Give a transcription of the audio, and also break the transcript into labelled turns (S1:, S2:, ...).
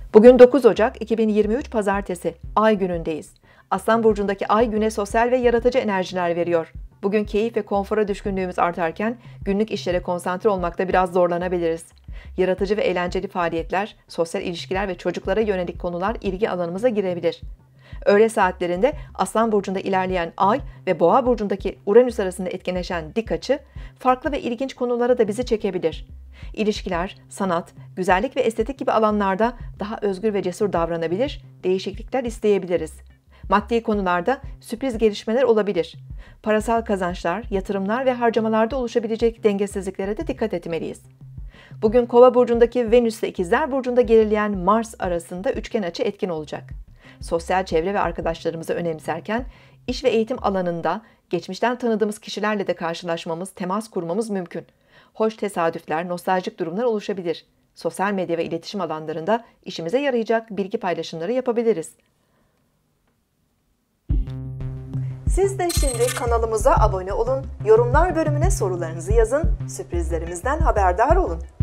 S1: Bugün 9 Ocak 2023 Pazartesi, Ay günündeyiz. Aslan burcundaki Ay güne sosyal ve yaratıcı enerjiler veriyor. Bugün keyif ve konfora düşkünlüğümüz artarken günlük işlere konsantre olmakta biraz zorlanabiliriz. Yaratıcı ve eğlenceli faaliyetler, sosyal ilişkiler ve çocuklara yönelik konular ilgi alanımıza girebilir. Öğle saatlerinde Aslan burcunda ilerleyen Ay ve Boğa burcundaki Uranüs arasında etkileşen dik açı, farklı ve ilginç konulara da bizi çekebilir. İlişkiler, sanat, güzellik ve estetik gibi alanlarda daha özgür ve cesur davranabilir, değişiklikler isteyebiliriz. Maddi konularda sürpriz gelişmeler olabilir. Parasal kazançlar, yatırımlar ve harcamalarda oluşabilecek dengesizliklere de dikkat etmeliyiz. Bugün Kova burcundaki Venüs ile İkizler burcunda gerileyen Mars arasında üçgen açı etkin olacak. Sosyal çevre ve arkadaşlarımızı önemserken, iş ve eğitim alanında geçmişten tanıdığımız kişilerle de karşılaşmamız, temas kurmamız mümkün. Hoş tesadüfler, nostaljik durumlar oluşabilir. Sosyal medya ve iletişim alanlarında işimize yarayacak bilgi paylaşımları yapabiliriz. Siz de şimdi kanalımıza abone olun, yorumlar bölümüne sorularınızı yazın, sürprizlerimizden haberdar olun.